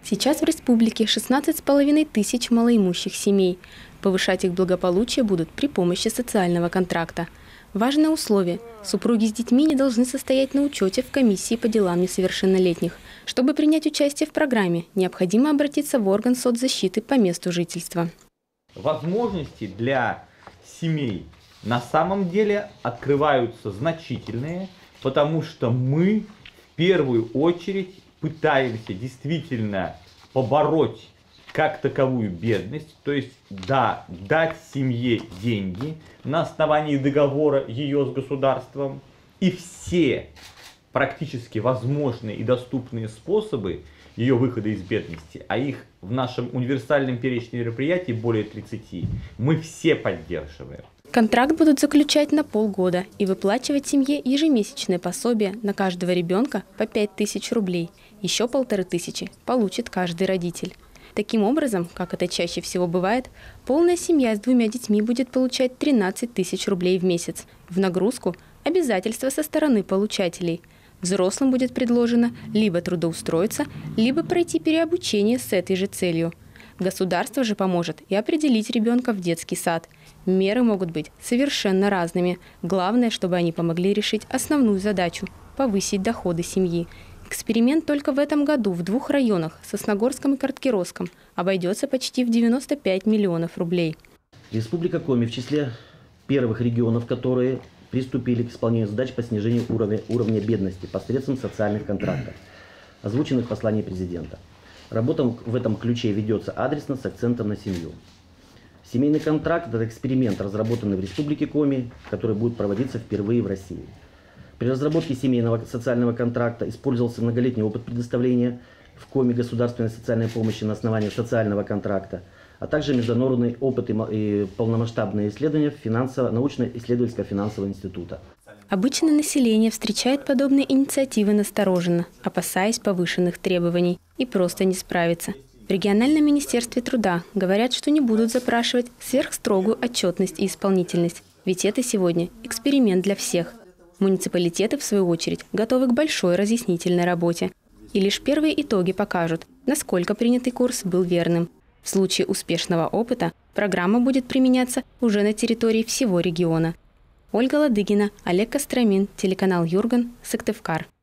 Сейчас в республике 16,5 тысяч малоимущих семей. Повышать их благополучие будут при помощи социального контракта. Важное условие – супруги с детьми не должны состоять на учете в комиссии по делам несовершеннолетних. Чтобы принять участие в программе, необходимо обратиться в орган соцзащиты по месту жительства. Возможности для семей на самом деле открываются значительные, потому что мы в первую очередь пытаемся действительно побороть как таковую бедность, то есть дать семье деньги на основании договора ее с государством, и все практически возможные и доступные способы ее выхода из бедности, а их в нашем универсальном перечне мероприятий более 30, мы все поддерживаем. Контракт будут заключать на полгода и выплачивать семье ежемесячное пособие на каждого ребенка по 5000 рублей. Еще 1500 получит каждый родитель. Таким образом, как это чаще всего бывает, полная семья с 2 детьми будет получать 13 тысяч рублей в месяц. В нагрузку – обязательства со стороны получателей. Взрослым будет предложено либо трудоустроиться, либо пройти переобучение с этой же целью. Государство же поможет и определить ребенка в детский сад. Меры могут быть совершенно разными. Главное, чтобы они помогли решить основную задачу – повысить доходы семьи. Эксперимент только в этом году в 2 районах – Сосногорском и Карткировском – обойдется почти в 95 миллионов рублей. Республика Коми в числе первых регионов, которые приступили к исполнению задач по снижению уровня бедности посредством социальных контрактов, озвученных в послании президента. Работа в этом ключе ведется адресно с акцентом на семью. Семейный контракт – это эксперимент, разработанный в Республике Коми, который будет проводиться впервые в России. При разработке семейного социального контракта использовался многолетний опыт предоставления в Коми государственной социальной помощи на основании социального контракта, а также международный опыт и полномасштабные исследования научно-исследовательского финансового института. Обычно население встречает подобные инициативы настороженно, опасаясь повышенных требований, и просто не справится. В региональном министерстве труда говорят, что не будут запрашивать сверхстрогую отчетность и исполнительность, ведь это сегодня эксперимент для всех. Муниципалитеты, в свою очередь, готовы к большой разъяснительной работе. И лишь первые итоги покажут, насколько принятый курс был верным. В случае успешного опыта программа будет применяться уже на территории всего региона. Ольга Ладыгина, Олег Костромин, телеканал Юрган, Сыктывкар.